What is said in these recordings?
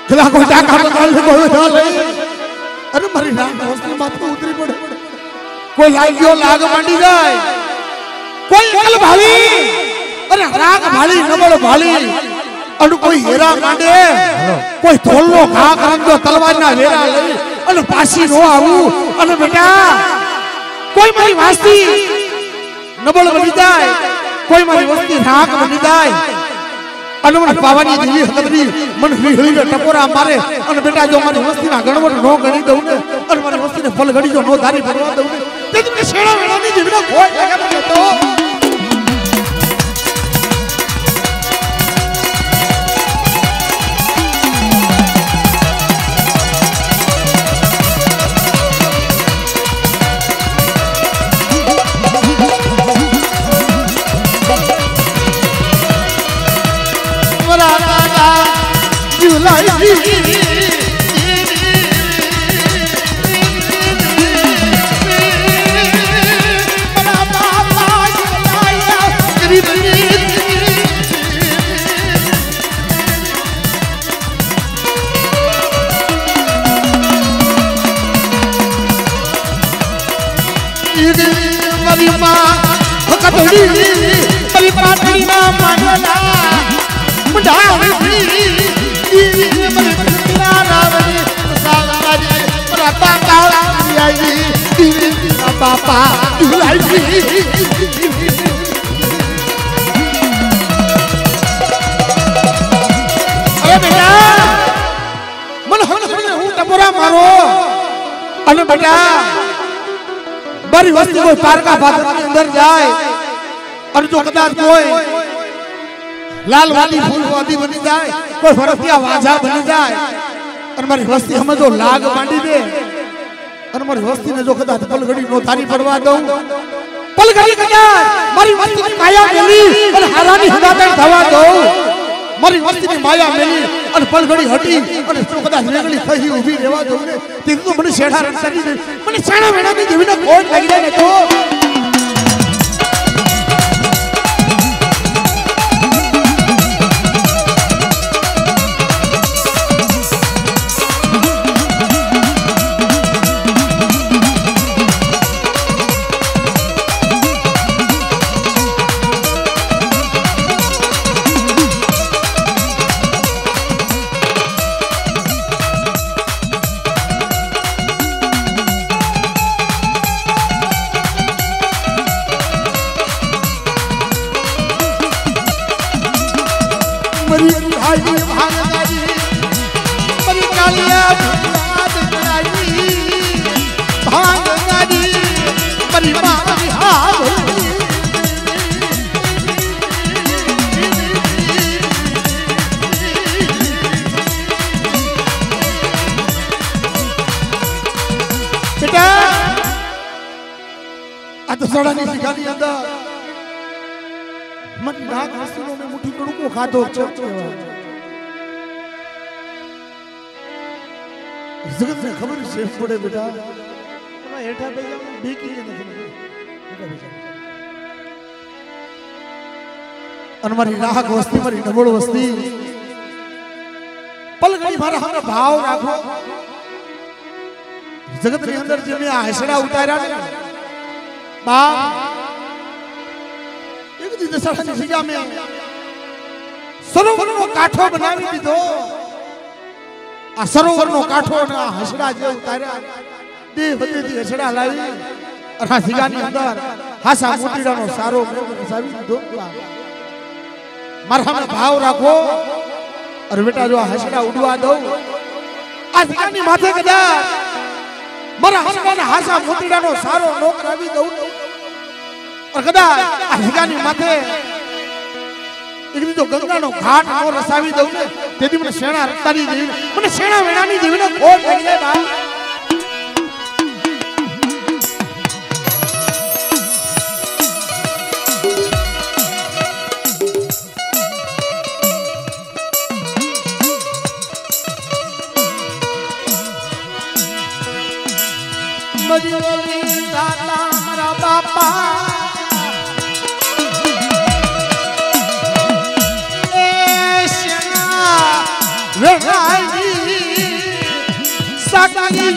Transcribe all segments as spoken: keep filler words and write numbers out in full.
खिला को टाका बदल कोई डाल अरे मारी राम दोस्ती बात को उतरी पड़े कोई लागियो लाग मांडी जाए कोई अकल भाली अरे राग भाली नबल भाली अनु कोई हेरा मांडे कोई धोलनो घा करन जो तलवार ना वेरा लई अनु पासी नो आऊ अनु बेटा कोई मारी वास्ती नबल बनी जाए कोई मारी वस्ती राग बनी जाए अनु मन पावानी देवी हतरी मन हिली ने टपोरा मारे अनु बेटा जो मारी वस्ती ना गणवट नो गणी दऊ ने अनु मारी वस्ती ने फल गणी जो नो धारी भरवा दऊ ने ते तुमने शेड़ा वेड़ा नी देवी ना कोई लगा तो बड़ी प्रार्थनी ना मानला मुंडा हुई ना रावणी सावराजी प्रता काला आई पापा दुलाई अरे बेटा मन हम हूं टपोरा मारो अरे बेटा बड़ी वस्तु कोई पार का बात के अंदर जाए और जो कदाच कोई लाल वाली फूल वादी बनी जाए कोई फरतिया वाजा बनी जाए और हमारी वस्ती हमें जो लाग बांटी दे और हमारी वस्ती ने जो कदाच पलगड़ी नो थारी परवा दो पलगड़ी कदाच हमारी वस्ती की माया मिली और हरानी हदाते धवा दो हमारी वस्ती की माया मिली और पलगड़ी हटी और जो कदाच रेगड़ी सही उभी रेवा दो ने तीन तो मने शेड़ा रखता नहीं मने शेड़ा वेड़ा नहीं देवी ना कोट लग जाए ने तो सड़ानी सिखानी अंदर मन नाग हसीनों में मुट्ठी कड़ू को खादो जगत में खबर सेफ पड़े बेटा मैं हेठा पे जाऊं बेकी है नहीं अनमरी राह वस्ती मरी नबड़ वस्ती पलगड़ी मारा हमरा भाव राखो जगत के अंदर जे में हसड़ा उतारा ने बाप एक दिन दशरथ सिया में सरोवर नो काठो बनावी दीधो आ सरोवर नो काठो ना हसड़ा जे उतारा दे बदे दी हसड़ा लावी और हा सिया ની અંદર હાસા મોતીડાનો સારો સાવી દીધો મારા હમે ભાવ રાખો और बेटा जो हसड़ा उड़वा दो आ सिया ની માથે કદા मरा हसड़ा हासा मोतीड़ा नो सारो नोक रावी दऊ और कदा हिगानी माथे इकदी तो गंगा नो घाट नो रसावी दऊ ने तेदी मने सेना रतानी देवी मने सेना वेणानी देवी नो खोट लगी जाए बा मजोली दाता मरा बापा ए सेना वेणानी सागी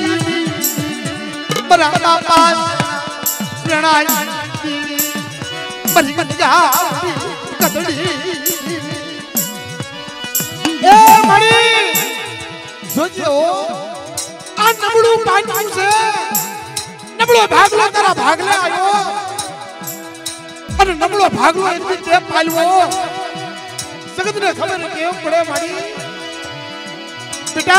बरा पास रणाई बरी गंगा कतड़ी ए मड़ी सोचो आ नबड़ू पानी से नबड़ो भागलो तेरा भागले आयो अरे नबड़ो भागलो इतनी टेप पालवो सगत ने खबर केव पड़े मारी बेटा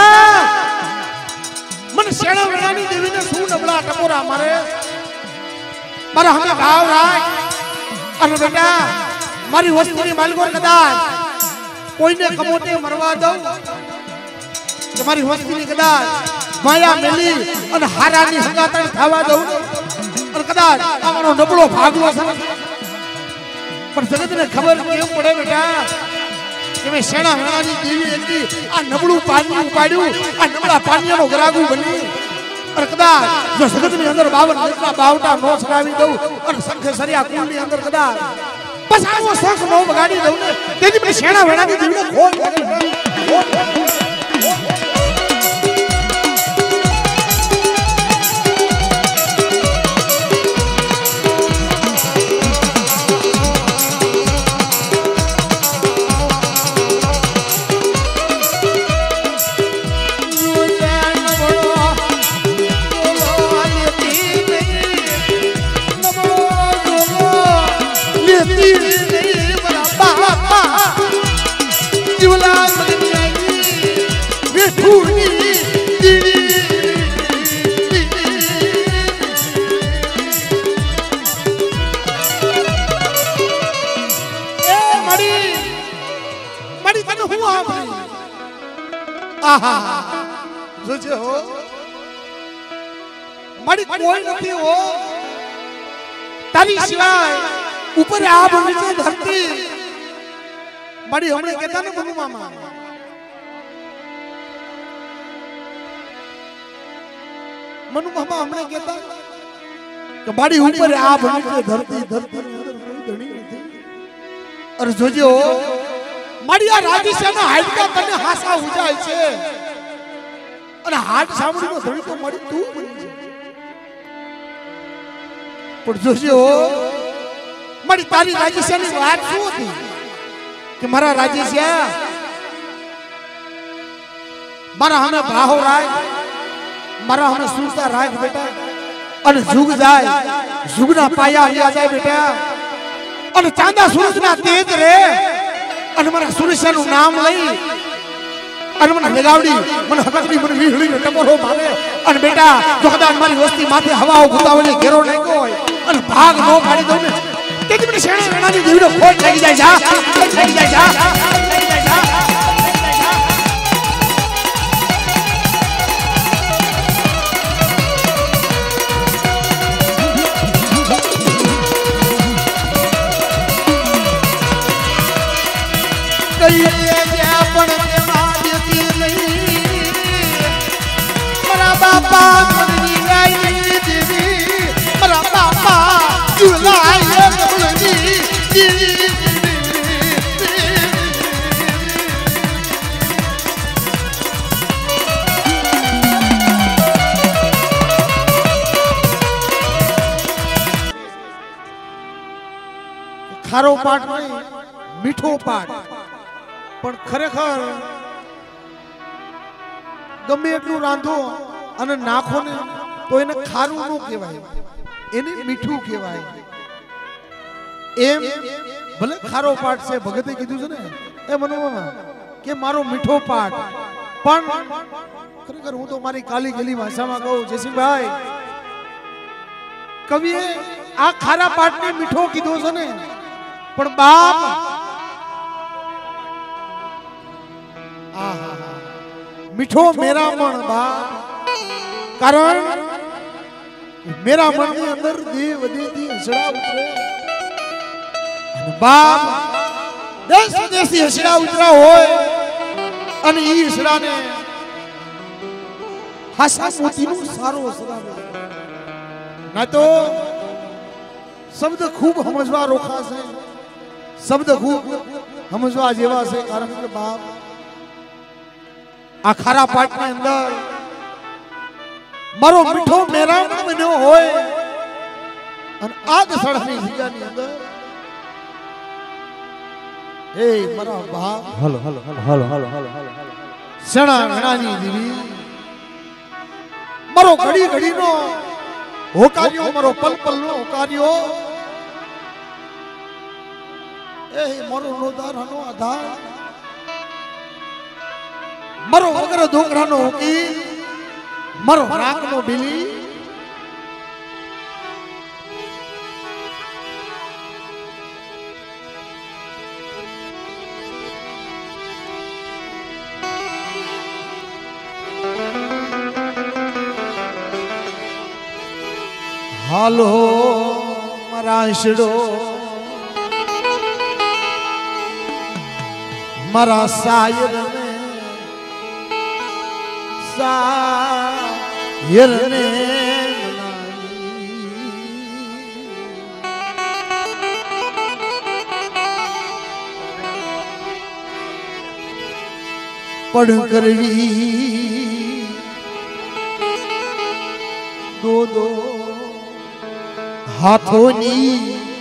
मन सेना वेणानी देवी ने सू नबड़ा टपोरा मारे मारा हमें भाव राय अरे बेटा मारी वस्तुनी मालगोर कदाच कोई ने कमोटे मरवा दो तुम्हारी वस्तुनी कदाच माया मिली और हारानी हंगातण थावा दो और कदाच आमारो नबड़ो भागलो स पर जगत ने खबर केम पड़े बेटा कि मैं सेना वेणानी देवी एकती आ नबड़ू पानी उपाड्યું आ नबड़ा पानीनो गरागू बनी और कदाच जो जगत में अंदर बावन मित्रा बावटा नो सरावी दઉં और संख सरिया कुंडी अंदर कदाच बस आवो संख नो बगाड़ी दઉં ने तेजी में सेना वेणानी देवी ने खोल जो हो मड़ी कोई नहीं हो तारी सिवाय ऊपर आप नीचे धरती मड़ी हमने कहता ना मनु मामा मनु मामा हमने कहता कि मड़ी ऊपर आप नीचे धरती धरती अंदर कोई धनी नहीं और जोजो मड़िया राजी से ना हाइट का तने हासा हो जाए छे અને હાટ સાંભળીનો ધણી તો મળી તું બની છે પણ જોજો મારી તારી રાજેશની વાત શું હતી કે મારા રાજેશિયા મારા હમે ભાવ રાય મારા હમે સુરતા રાખ બેટા અને જુગ જાય જુગના પાયા હૈયા જાય બેટા અને ચાંદા સૂરજના તેજ રે અને મારા સુરેશનું નામ લઈ अरे मन लगावड़ी मन हकसनी मन वीहड़ी ने टपोरो मारे अन बेटा जो कदाच मारी वस्ती माथे हवाओ गुतावले घेरो नहीं कोई अन भाग नो पाड़ी दो ने तेज में सेना वेणानी देवी नो खोट लगी जाय जा लगी जाय जा लगी जाय जा कई जे अपन बापा मरनी गाई देवी मरा बापा जुलाई कबलनी खारो पाट नहीं मीठो पाट पण खरेखर गमे એટલું રાંધો અને નાખો ને તો એને ખારું નો કહેવાય એને મીઠું કહેવાય એમ ભલે ખારો પાટ છે ભગતે કીધું છે ને એ મનોમાં કે મારો મીઠો પાટ પણ ખરેખર હું તો મારી કાલી ગલી ભાષામાં કહું જયસિંહભાઈ કવિએ આ ખારા પાટને મીઠો કીધો છે ને પણ બાપ આહા मीठो मेरा मन बाप कारण मेरा मन के अंदर देव देती हसड़ा उतरे बाप देश देशी हसड़ा उतरा होय अन ई हसड़ा ने हसा मोती नु सारो हसड़ा ना तो शब्द खूब समझवा रोखा से शब्द खूब समझवा जेवा से कारण के बाप आ खारा पाट ने अंदर મારો મીઠો મેરાણ બન્યો હોય અને આ દસડાની જીગાની અંદર એ મારા બાપ hello hello hello hello hello hello hello સણા ઘણાની દીવી મારો ઘડી ઘડીનો હોકાર્યો મારો પલ પલનો હોકાર્યો એ મારો રોદારાનો આધાર મારો વગર દોકરાનો હોકી મારો રાગનો બિલી હાલો મારા શેડો મારા સાયર ને સાયર ને પડ કરવી દો દો હાથોની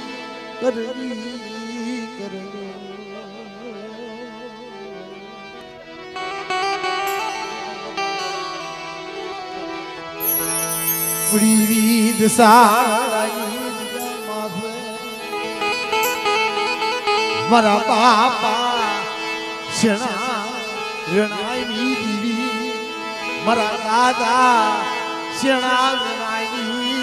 કરવી કરવી પૂરી વિદ સારાઈ માથે મારા બાપા શેણા રણાઈ દીવી મારા દાદા શેણા રણાઈ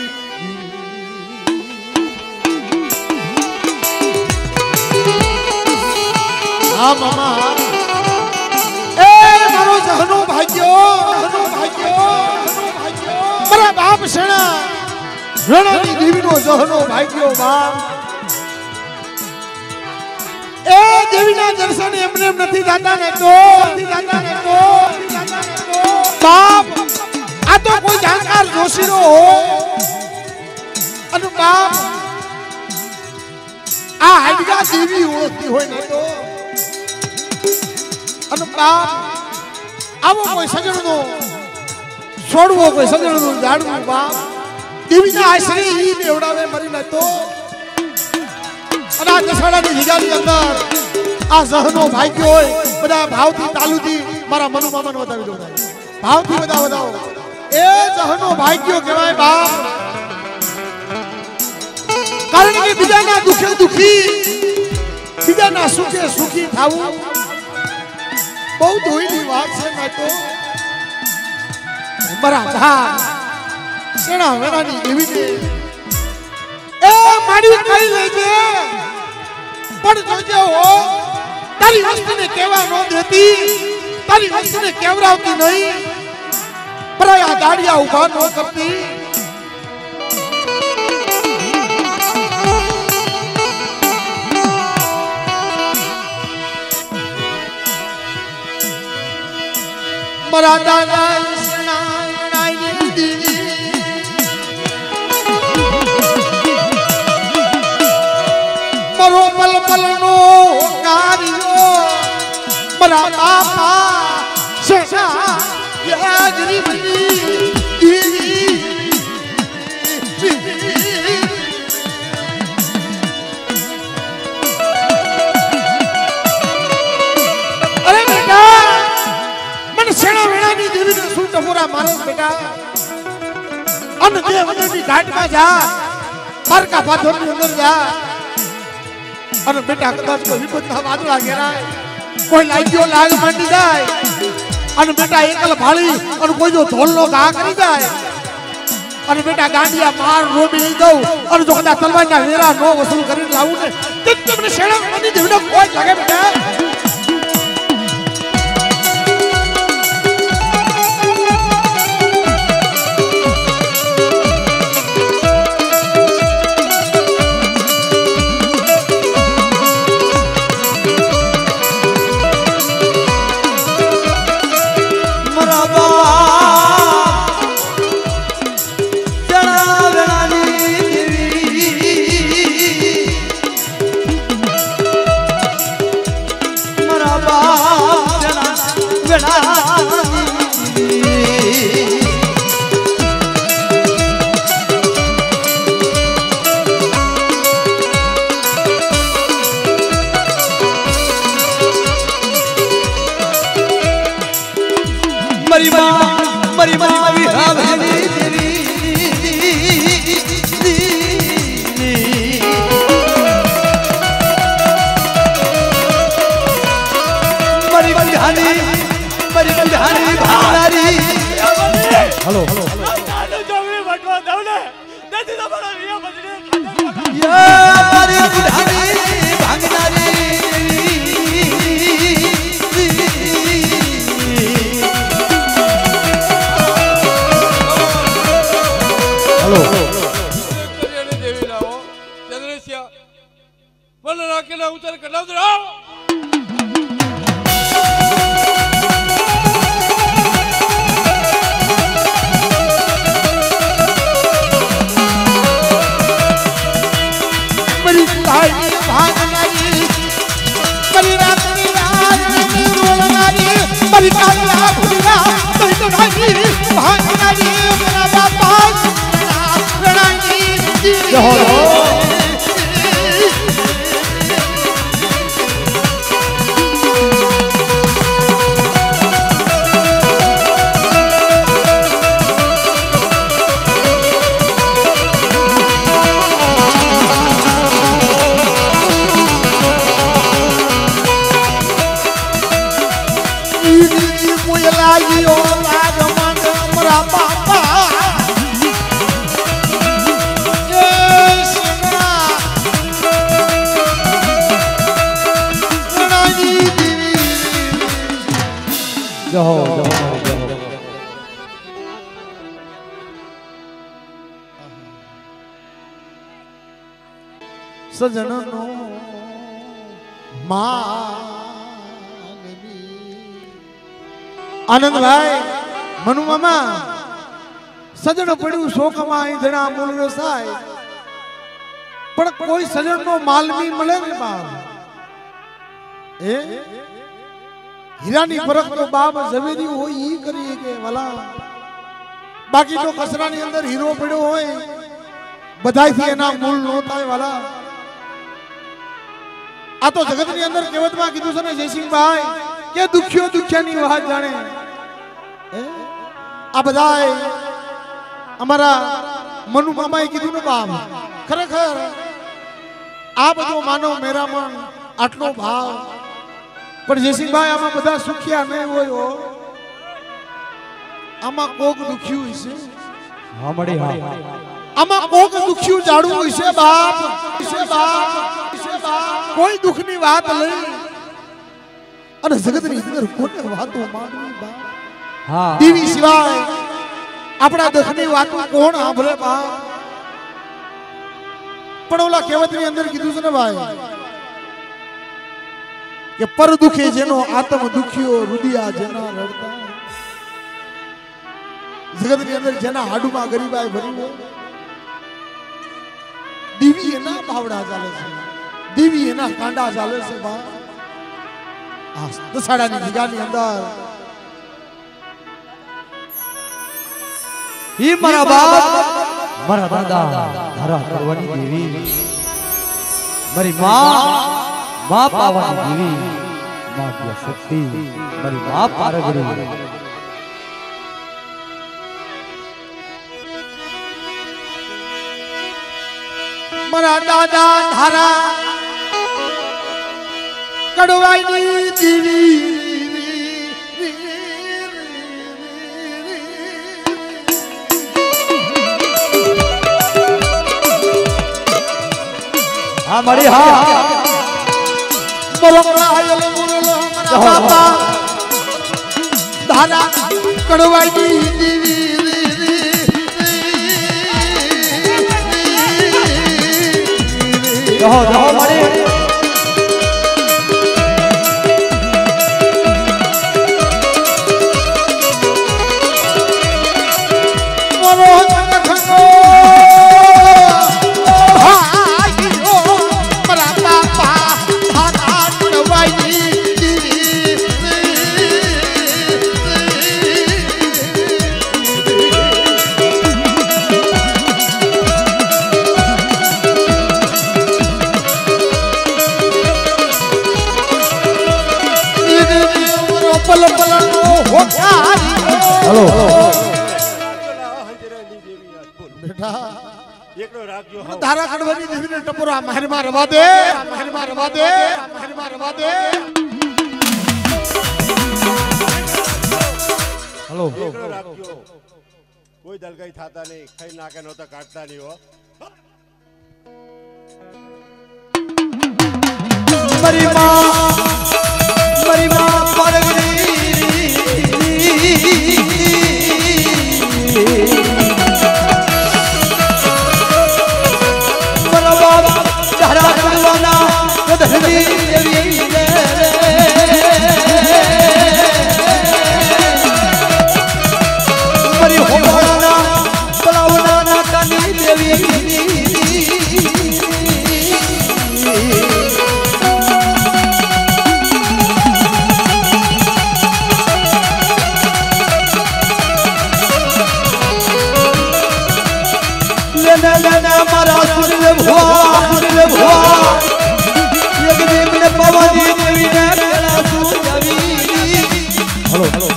હા મામા એ મારો જહનો ભાગ્યો જહનો ભાગ્યો મારા બાપ સેણા રણાની દેવીનો જહનો ભાગ્યો બાપ એ દેવીના દર્શન એમને એમ નથી થતા ને તો નથી થતા ને તો બાપ આ તો કોઈ જાણકાર જોશીનો હો અને બાપ આ હાડકા દેવી ઓળખતી હોય ને તો અને બાપ આવો કોઈ સજણનો છોડવો કોઈ સજણનું જાડવું બાપ દેવીના આશરે ઈ બેવડાવે મરી ન તો અને આ દસડાની જીગાની અંદર આ જહનો ભાગ્યો હોય બધા ભાવથી તાલુથી મારા મનુ મામાને વધાવી દો ભાવથી બધા વધાવો એ જહનો ભાગ્યો કહેવાય બાપ કારણ કે બીજાના દુખે દુખી બીજાના સુખે સુખી થાવું બહુ દોઈની વાત છે મેં તો મારા ધા સેણા વેણાની દેવીને એ માડી કઈ લેજે પણ જોજે હો તારી વસ્તુને કહેવા ન દેતી તારી વસ્તુને કેવરાવતી નહીં પરાયા દાડિયા ઉભા ન કરતી મારા દાદા મારો પલ પલનો કાર્યો મારા બાપા શેષા યાગરી બની અરે બેટા મને શેણા વેણાની દેવીને શું ટપોરા મારો બેટા અને દેવની ઘાટમાં જા પારકા પાથરની અંદર જા અને બેટા કદાચ કોઈ વિપતના વાદળા ઘેરાય કોઈ લાગ્યો લાગ માંડી જાય અને બેટા એકલ ભાળી અને કોઈ જો ઢોલનો ઘા કરી જાય અને બેટા ગાંડિયા માર રોબી લઈ દઉં અને જો કદાચ તલવારના વેરા નો વસૂલ કરીને લાવું ને તો તમને શેણા વેણાની દેવીનો કોઈ લાગે બેટા मरी माँ मरी माँ विहा भैनी देवी मरी बंधानी मरी बंधानी भावनारी हेलो हेलो या मरी बंधानी भावनारी हेलो देवी लाओ चंद्रेशिया वन राकेला उतर कटाव राव मरी भाई भागनारी मरी रात्रि रात में रोलनारी मरी काला भुला तो तो भाई भागनारी मेरा बाबा रणांगी जय हो लागियो लाग मन हमरा बाबा जय सिंगरा रणांगी जय हो जय हो सजननो मागनी आनंद भाई मनु मामा सजन पड़ू शोक में ईंधणा मूल व्यवसाय पर कोई सजन नो मालवी मिले ने बाप ए हीरानी फरक तो बाप जवेरी हो ई करिए के वाला बाकी तो कसरा नी अंदर हीरो पड़ो होए बधाई थी एना मूल नोता है वाला आ तो जगत नी अंदर केवत में कीधु सने जयसिंह भाई के दुखियो दुखिया नी वात जाने आ बधाई हमारा मनु मामा कीधु ने बाप खरेखर आ बधो मानो मेरा मन आटलो भाव पर जयसिंह भाई आमा बधा सुखिया नहीं होयो आमा कोक दुखियो हसे हां मड़ी हां आमा कोक दुखियो जाडू हसे बाप हसे बाप हसे बाप कोई दुख नी बात नहीं अरे जगत नी अंदर कोने वातो मानवी बाप हां देवी सिवाय अपना दुखनी वातो कोण सांभळे बाप पण ओला कहेवत नी अंदर कीधुं छे ने भाई के पर दुखे जेनो आत्म दुखियो रुदिया जेना रड़ता जगत नी अंदर जेना हाडू में गरीबाई भरी हो देवी एना भावड़ा चाले छे देवी एना कांडा चाले छे बा आ दसाड़ा नी जगह नी अंदर ही मारा बाप मारा दादा धारा करवानी देवी मरी माँ माँ पावानी देवी माँ की शक्ति मरी माँ पारगरी मारा दादा धारा कड़वाई देवी हाँ मरी हाँ मरमरायल मुरल बाबा धारा कड़वाई देवी रहो रहो मरी मरो खंगो पल पल हो हेलो बेटा એકલો રાખજો હાવ. તારા કડવાની દેવીને ટપોરા મહેરમાં રવા દે મહેરમાં રવા દે મહેરમાં રવા દે हेलो એકલો રાખજો. કોઈ દલગાઈ થાતા નહીં, ખાઈ નાકે નહોતા કાઢતા નહીં હો. मरी माँ मरी माँ परगरी मरा बाबा चारा करवाना कदहरी देवी मरी होवाना बलावना ना कानी देवी लेना लेना मारा सुन भुआ सुन भुआ एक दिन में पवनी देवी ने केला सुनवी हेलो हेलो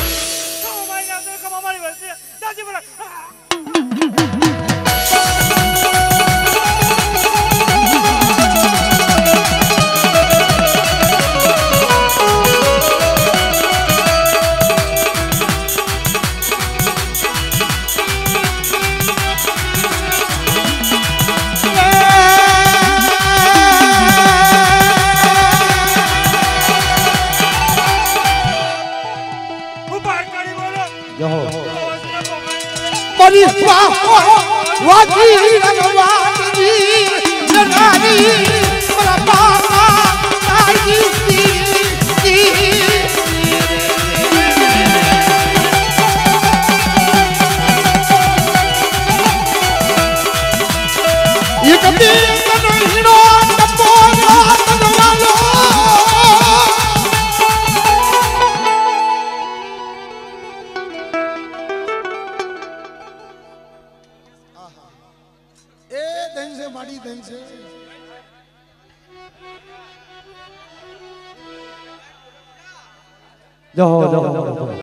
मरी वाह वाजी रंगवानी जनानी मरा बाबा आई दी ये कभी कनो टपोरा तनवालो ए दिन से माड़ी दिन से जाओ जाओ जाओ